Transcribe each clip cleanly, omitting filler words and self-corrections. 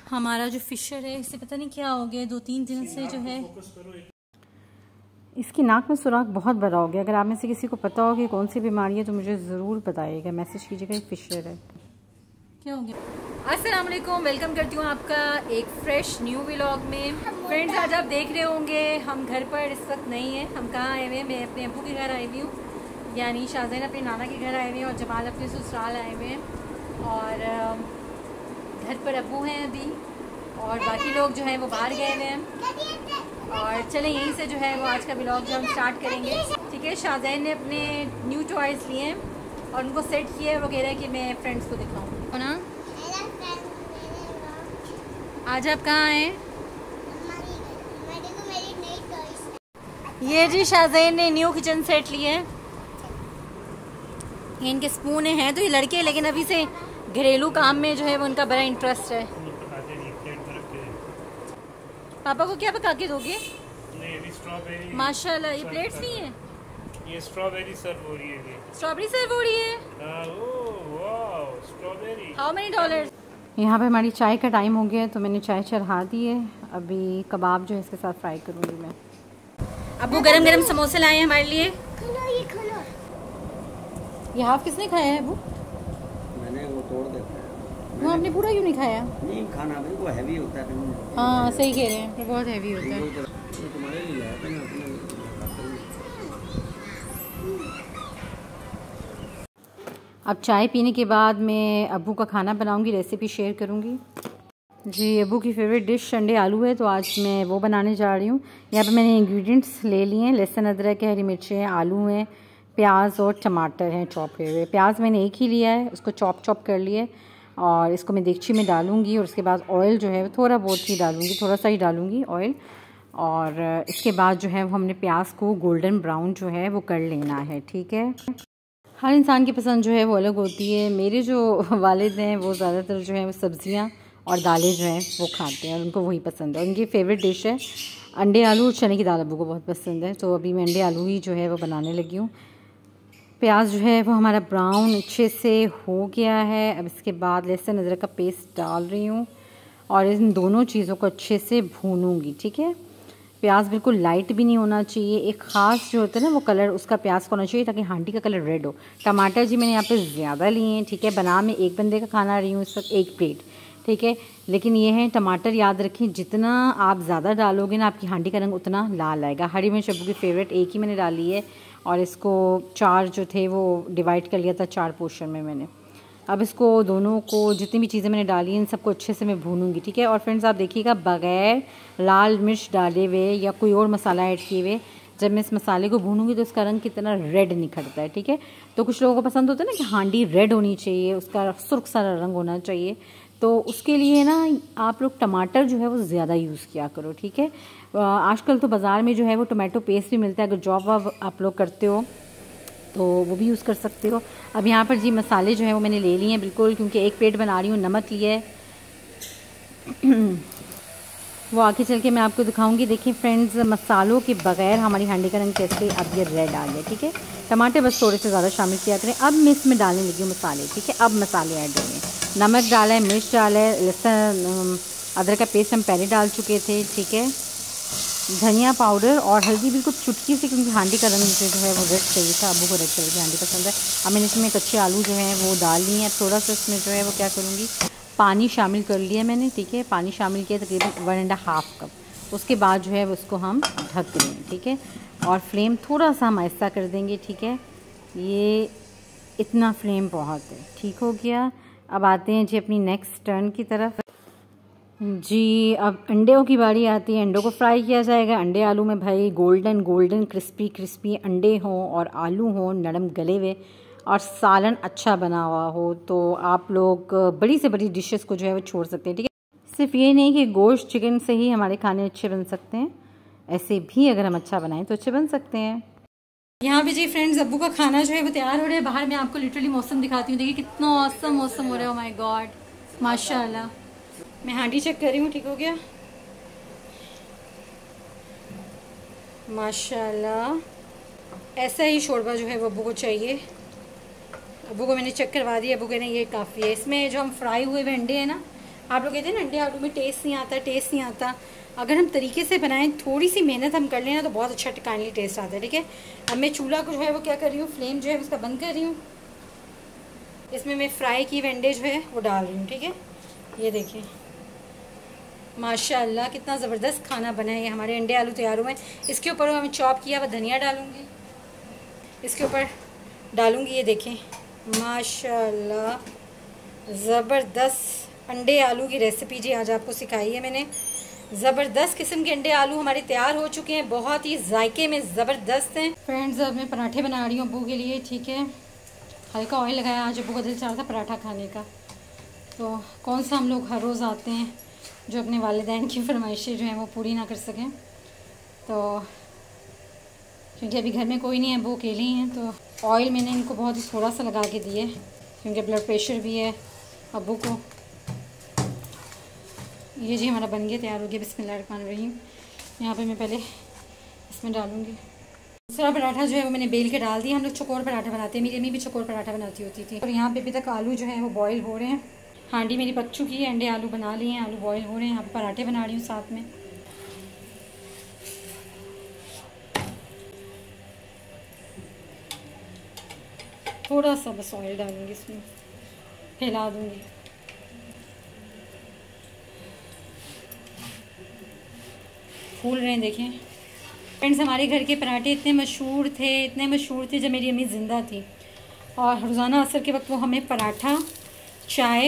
हमारा जो फिशर है इससे पता नहीं क्या हो गया, 2-3 दिन से जो है इसकी नाक में सुराख बहुत बड़ा हो गया। अगर आप में से किसी को पता हो कि कौन सी बीमारी है तो मुझे ज़रूर बताइएगा, मैसेज कीजिएगा। फिशर है, क्या हो गया। अस्सलाम वालेकुम, वेलकम करती हूँ आपका एक फ्रेश न्यू व्लॉग में। फ्रेंड्स, आज आप देख रहे होंगे हम घर पर इस वक्त नहीं है। हम कहाँ आए हुए हैं? मैं अपने अब्बू के घर आई हुई हूँ, यानी शाहजैन अपने नाना के घर आए हुए हैं और जमाल अपने ससुराल आए हुए हैं। और घर पर अब्बू हैं अभी और बाकी लोग जो हैं वो बाहर गए हुए हैं। और चलें यहीं से जो है वो आज का व्लॉग जो हम स्टार्ट करेंगे। ठीक है, शाहजैन ने अपने न्यू टॉयज़ लिए हैं और उनको सेट किए वगैरह कि मैं फ्रेंड्स को दिखाऊँ ना। आज आप कहाँ हैं? ये जी शाहजैन ने न्यू किचन सेट लिए हैं। इनके स्पून हैं तो ये लड़के, लेकिन अभी से घरेलू काम में जो है वो उनका बड़ा इंटरेस्ट है। पापा को क्या पका के दोगे? स्ट्रॉबेरी। माशाल्लाह, ये प्लेट्स नहीं है, ये स्ट्रॉबेरी सर्व हो रही है। स्ट्रॉबेरी सर्व हो रही है। स्ट्रॉबेरी। How many dollar? यहाँ पे हमारी चाय का टाइम हो गया है तो मैंने चाय चढ़ा दी है। अभी कबाब जो है इसके साथ फ्राई करूँगी मैं। अब्बू गरम गरम समोसे लाए हैं हमारे लिए। ये हाफ किसने खाया है अब्बू? मैंने वो तोड़ देता है। वो आपने पूरा क्यों नहीं खाया? नहीं खाना भाई, वो हैवी होता है। हाँ सही कह रहे हैं, वो बहुत हैवी होता है। तुम्हारे लिए लाया था ना अपने। अब चाय पीने के बाद मैं अब्बू का खाना बनाऊंगी, रेसिपी शेयर करूंगी। जी, अब्बू की फेवरेट डिश अंडे आलू है तो आज मैं वो बनाने जा रही हूँ। यहाँ पे मैंने इंग्रेडिएंट्स ले लिए हैं। लहसुन, अदरक है, हरी मिर्चें हैं, आलू हैं, प्याज और टमाटर हैं चॉप हुए। प्याज मैंने एक ही लिया है, उसको चॉप कर लिया है और इसको मैं देगची में डालूंगी। और उसके बाद ऑयल जो है थोड़ा बहुत ही डालूंगी, थोड़ा सा ही डालूंगी ऑयल। और इसके बाद जो है वो हमने प्याज को गोल्डन ब्राउन जो है वो कर लेना है। ठीक है, हर इंसान की पसंद जो है वो अलग होती है। मेरे जो वालिद हैं वो ज़्यादातर जो है वो सब्ज़ियाँ और दालें जो हैं वो खाते हैं और उनको वही पसंद है। उनकी फेवरेट डिश है अंडे आलू और चने की दाल। अब्बू को बहुत पसंद है तो अभी मैं अंडे आलू ही जो है वो बनाने लगी हूँ। प्याज जो है वो हमारा ब्राउन अच्छे से हो गया है। अब इसके बाद लहसुन अदरक का पेस्ट डाल रही हूँ और इन दोनों चीज़ों को अच्छे से भूनूंगी। ठीक है, प्याज बिल्कुल लाइट भी नहीं होना चाहिए, एक ख़ास जो होता है ना वो कलर उसका प्याज का होना चाहिए ताकि हांडी का कलर रेड हो। टमाटर जी मैंने यहाँ पे ज़्यादा लिए हैं। ठीक है, बना मैं एक बंदे का खाना रही हूँ इस वक्त, एक प्लेट। ठीक है, लेकिन ये है टमाटर याद रखें जितना आप ज़्यादा डालोगे ना आपकी हांडी का रंग उतना लाल आएगा। हरी मिर्च अब्बू की फेवरेट एक ही मैंने डाली है और इसको 4 जो थे वो डिवाइड कर लिया था 4 पोर्शन में मैंने। अब इसको दोनों को जितनी भी चीज़ें मैंने डाली हैं इन सबको अच्छे से मैं भूनूंगी। ठीक है, और फ्रेंड्स आप देखिएगा बग़ैर लाल मिर्च डाले हुए या कोई और मसाला ऐड किए हुए जब मैं इस मसाले को भूनूंगी तो इसका रंग कितना रेड निखरता है। ठीक है, तो कुछ लोगों को पसंद होता है ना कि हांडी रेड होनी चाहिए, उसका सुर्ख सारा रंग होना चाहिए, तो उसके लिए ना आप लोग टमाटर जो है वो ज़्यादा यूज़ किया करो। ठीक है, आजकल तो बाज़ार में जो है वो टमाटो पेस्ट भी मिलता है, अगर जॉब आप लोग करते हो तो वो भी यूज़ कर सकते हो। अब यहाँ पर जी मसाले जो है वो मैंने ले लिए हैं बिल्कुल, क्योंकि एक प्लेट बना रही हूँ। नमक लिया है वो आगे चल के मैं आपको दिखाऊंगी। देखिए फ्रेंड्स, मसालों के बगैर हमारी हांडी का रंग कैसे अब ये रेड आ गया। ठीक है, टमाटर बस थोड़े से ज़्यादा शामिल किया करें। अब मैं इसमें डालने लगी हूँ मसाले। ठीक है, अब मसाले ऐड होंगे। नमक डाला है, मिर्च डाला है, लहसुन अदरक का पेस्ट हम पहले डाल चुके थे। ठीक है, धनिया पाउडर और हल्दी बिल्कुल चुटकी से, क्योंकि हांडी का रंग जो है वो रेड चाहिए था। अब्बू को रेड कलर की हांडी पसंद है। अब मैंने इसमें कच्चे आलू जो हैं वो डाल लिए हैं। थोड़ा सा इसमें जो है वो क्या करूँगी, पानी शामिल कर लिया मैंने। ठीक है, पानी शामिल किया तकरीबन 1.5 कप। उसके बाद जो है उसको हम ढक देंगे। ठीक है, और फ्लेम थोड़ा सा हम आहिस्ता कर देंगे। ठीक है, ये इतना फ्लेम बहुत है। ठीक हो गया, अब आते हैं जी अपनी नेक्स्ट टर्न की तरफ। जी, अब अंडों की बारी आती है। अंडों को फ्राई किया जाएगा। अंडे आलू में भाई गोल्डन क्रिस्पी अंडे हों और आलू हों नरम गले हुए और सालन अच्छा बना हुआ हो तो आप लोग बड़ी से बड़ी डिशेस को जो है वो छोड़ सकते हैं। ठीक है, सिर्फ ये नहीं कि गोश्त चिकन से ही हमारे खाने अच्छे बन सकते हैं, ऐसे भी अगर हम अच्छा बनाएं तो अच्छे बन सकते हैं। यहाँ पे जी फ्रेंड्स अब्बू का खाना जो है वो तैयार हो रहा है। बाहर मैं आपको लिटरली मौसम दिखाती हूँ। देखिए कितना औसम मौसम हो रहा है। ओह माय गॉड, माशाल्लाह। मैं हांडी चेक कर रही हूँ। ठीक हो गया, माशाल्लाह। ऐसा ही शोरबा जो है वो अब्बू को चाहिए। अब्बू को मैंने चेक करवा दिया। अब्बू कहने ये काफ़ी है। इसमें जो हम फ्राई हुए अंडे हैं ना आप लोग कहते हैं ना अंडे आलू में टेस्ट नहीं आता, टेस्ट नहीं आता। अगर हम तरीके से बनाएं, थोड़ी सी मेहनत हम कर लें ना, तो बहुत अच्छा काइंडली टेस्ट आता है। ठीक है, अब मैं चूल्हा को जो है वो क्या कर रही हूँ, फ्लेम जो है उसका बंद कर रही हूँ। इसमें मैं फ्राई की अंडे जो है वो डाल रही हूँ। ठीक है, ये देखिए माशाल्लाह कितना ज़बरदस्त खाना बना है। ये हमारे अंडे आलू तैयार हुए हैं। इसके ऊपर मैं चॉप किया हुआ धनिया डालूँगी, इसके ऊपर डालूँगी। ये देखें माशाल्लाह ज़बरदस्त अंडे आलू की रेसिपी जी आज आपको सिखाई है मैंने। ज़बरदस्त किस्म के अंडे आलू हमारे तैयार हो चुके हैं, बहुत ही जायके में ज़बरदस्त हैं। फ्रेंड्स अब मैं पराठे बना रही हूँ अब्बू के लिए। ठीक है, हल्का ऑयल लगाया, आज अब्बू का दिल चाह रहा था पराठा खाने का। तो कौन सा हम लोग हर रोज़ आते हैं जो अपने वालिदैन की फरमाइशें जो हैं वो पूरी ना कर सकें। तो क्योंकि अभी घर में कोई नहीं है, अब्बू अकेले ही हैं, तो ऑयल मैंने इनको बहुत ही थोड़ा सा लगा के दिए, क्योंकि ब्लड प्रेशर भी है अब्बू को। ये जी हमारा बन गया, तैयार हो गया। बिस्मिल्लाहिर्रहमानिर्रहीम। यहाँ पे मैं पहले इसमें डालूँगी। दूसरा पराठा जो है वो मैंने बेल के डाल दिया। हम लोग चकोर पराठा बनाते हैं, मेरी अम्मी भी चकोर पराठा बनाती होती थी। और यहाँ पे अभी तक आलू जो है वो बॉयल हो रहे हैं। हांडी मेरी पक चुकी है, अंडे आलू बना लिए हैं, आलू बॉयल हो रहे हैं। यहाँ पे पराठे बना रही हूँ साथ में। थोड़ा सा बस ऑयल डालूँगी इसमें, फैला दूँगी। फूल रहे हैं देखें फ्रेंड्स। हमारे घर के पराठे इतने मशहूर थे जब मेरी अम्मी ज़िंदा थी। और रोज़ाना असर के वक्त वो हमें पराठा, चाय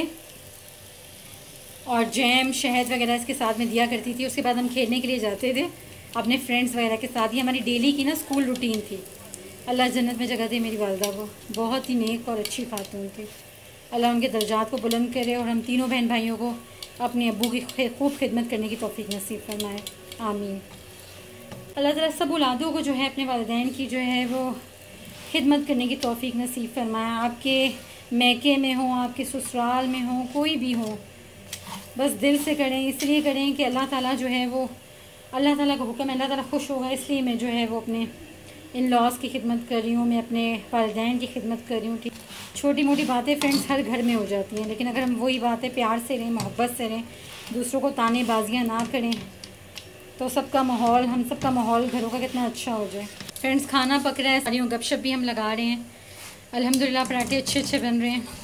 और जैम, शहद वगैरह इसके साथ में दिया करती थी। उसके बाद हम खेलने के लिए जाते थे अपने फ्रेंड्स वगैरह के साथ। ही हमारी डेली की ना स्कूल रूटीन थी। अल्लाह जन्नत में जगह दे मेरी वालदा को, बहुत ही नेक और अच्छी खातून थी। अल्लाह उनके दर्जात को बुलंद करे और हम तीनों बहन भाइयों को अपने अब्बू की खूब खिदमत करने की तौफीक नसीब फरमाए, आमीन। अल्लाह ताला सब औलादों को जो है अपने वालिदैन की जो है वो खिदमत करने की तौफीक नसीब फरमाए। आपके मैके में हो, आपके ससुराल में हो, कोई भी हो, बस दिल से करें, इसलिए करें कि अल्लाह ताला जो है वो, अल्लाह ताला का हुक्म है, अल्लाह ताला खुश होगा। इसलिए मैं जो है वो अपने इन लॉज की खिदमत कर रही हूँ, मैं अपने वालिदैन की खिदमत कर रही हूँ। ठीक, छोटी मोटी बातें फ्रेंड्स हर घर में हो जाती हैं, लेकिन अगर हम वही बातें प्यार से रहें, मोहब्बत से रहें, दूसरों को ताने बाजियाँ ना करें, तो सबका माहौल, हम सबका माहौल घरों का कितना अच्छा हो जाए। फ्रेंड्स खाना पक रहा है, सारी गपशप भी हम लगा रहे हैं। अल्हम्दुलिल्लाह पराठे अच्छे अच्छे बन रहे हैं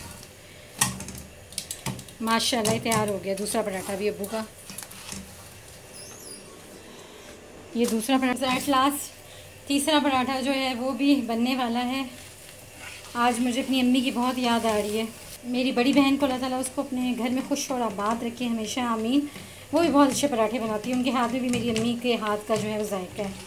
माशाल्लाह। तैयार हो गया दूसरा पराठा भी अब्बू का। ये दूसरा पराठा एट लास्ट, तीसरा पराठा जो है वो भी बनने वाला है। आज मुझे अपनी अम्मी की बहुत याद आ रही है। मेरी बड़ी बहन को अल्लाह ताला उसको अपने घर में खुश और आबाद रखे हमेशा, आमीन। वो भी बहुत अच्छे पराठे बनाती है, उनके हाथ में भी मेरी अम्मी के हाथ का जो है वो जायका है।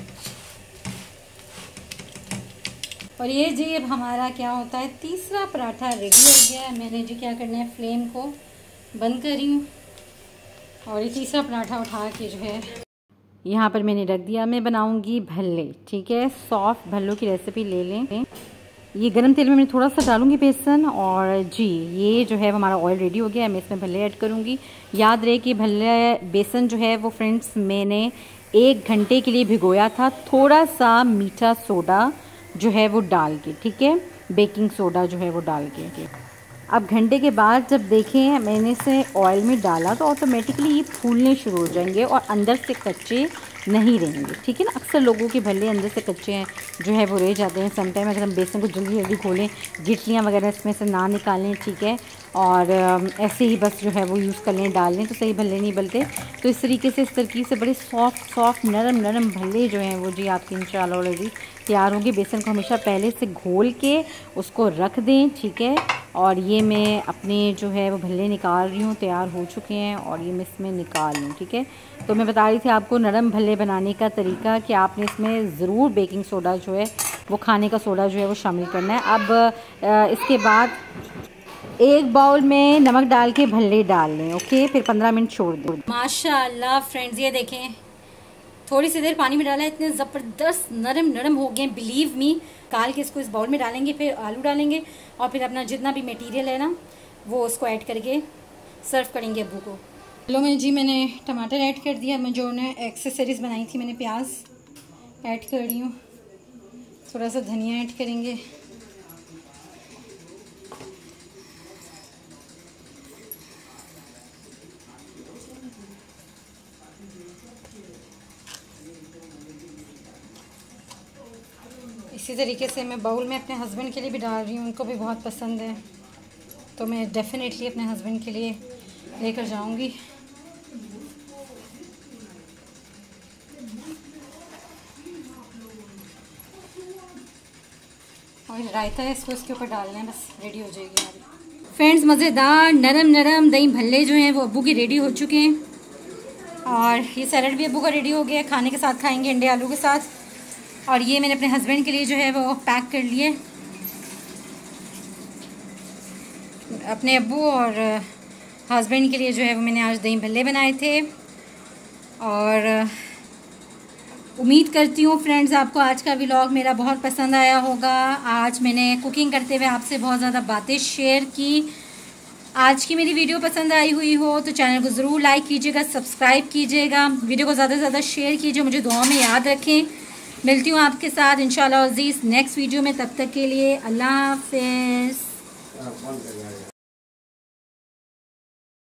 और ये जी अब हमारा क्या होता है, तीसरा पराठा रेडी हो गया है। मैंने जी क्या करना है, फ्लेम को बंद कर रही हूँ और ये तीसरा पराठा उठा के जो है यहाँ पर मैंने रख दिया। मैं बनाऊँगी भल्ले। ठीक है, सॉफ्ट भल्लों की रेसिपी ले लें। ये गरम तेल में मैं थोड़ा सा डालूंगी बेसन। और जी ये जो है वो हमारा ऑयल रेडी हो गया है, मैं इसमें भल्ले ऐड करूँगी। याद रहे कि भल्ले बेसन जो है वो फ्रेंड्स मैंने 1 घंटे के लिए भिगोया था, थोड़ा सा मीठा सोडा जो है वो डाल के। ठीक है, बेकिंग सोडा जो है वो डाल के। अब घंटे के बाद जब देखें मैंने इसे ऑयल में डाला तो ऑटोमेटिकली ये फूलने शुरू हो जाएंगे और अंदर से कच्चे नहीं रहेंगे। ठीक है ना, अक्सर लोगों के भल्ले अंदर से कच्चे हैं जो है वो रह जाते हैं। समटाइम अगर हम बेसन को जल्दी जल्दी खोलें, गिटलियाँ वगैरह इसमें से ना निकालें, ठीक है, और ऐसे ही बस जो है वो यूज़ कर लें, डाल लें, तो सही भल्ले नहीं बनते। तो इस तरीके से, इस तरकीब से बड़े सॉफ्ट नरम भल्ले जो हैं वो जी आपके इंशाल्लाह ऑलरेडी तैयार होंगे। बेसन को हमेशा पहले से घोल के उसको रख दें। ठीक है, और ये मैं अपने जो है वो भल्ले निकाल रही हूँ, तैयार हो चुके हैं और ये मैं इसमें निकाल लूँ। ठीक है, तो मैं बता रही थी आपको नरम भल्ले बनाने का तरीका कि आपने इसमें ज़रूर बेकिंग सोडा जो है वो, खाने का सोडा जो है वो शामिल करना है। अब इसके बाद 1 बाउल में नमक डाल के भल्ले डाल लें। ओके, फिर 15 मिनट छोड़ दें। माशाल्लाह फ्रेंड्स ये देखें, थोड़ी सी देर पानी में डाला, इतने ज़बरदस्त नरम हो गए, बिलीव मी। काल के इसको इस बाउल में डालेंगे, फिर आलू डालेंगे और फिर अपना जितना भी मटेरियल है ना वो उसको ऐड करके सर्व करेंगे अब्बू को। चलो मैंने टमाटर ऐड कर दिया। मैं जो ने एक्सेसरीज़ बनाई थी, मैंने प्याज ऐड कर रही हूँ, थोड़ा सा धनिया ऐड करेंगे, इसी तरीके से मैं बाउल में अपने हस्बैंड के लिए भी डाल रही हूँ, उनको भी बहुत पसंद है, तो मैं डेफ़िनेटली अपने हस्बैंड के लिए लेकर जाऊँगी। और रायता है, इसको इसके ऊपर डालना है, बस रेडी हो जाएगी हमारी। फ्रेंड्स, मज़ेदार नरम नरम दही भल्ले जो हैं वो अब्बू के रेडी हो चुके हैं, और ये सैलड भी अब्बू का रेडी हो गया है, खाने के साथ खाएंगे अंडे आलू के साथ। और ये मैंने अपने हस्बैंड के लिए जो है वो पैक कर लिए, अपने अब्बू और हस्बैंड के लिए जो है वो मैंने आज दही भल्ले बनाए थे। और उम्मीद करती हूँ फ्रेंड्स आपको आज का व्लॉग मेरा बहुत पसंद आया होगा। आज मैंने कुकिंग करते हुए आपसे बहुत ज़्यादा बातें शेयर की। आज की मेरी वीडियो पसंद आई हुई हो तो चैनल को ज़रूर लाइक कीजिएगा, सब्सक्राइब कीजिएगा, वीडियो को ज़्यादा से ज़्यादा शेयर कीजिए, मुझे दुआ में याद रखें। मिलती हूँ आपके साथ इंशाल्लाह अज़ीज़ नेक्स्ट वीडियो में, तब तक के लिए अल्लाह हाफ़िज़।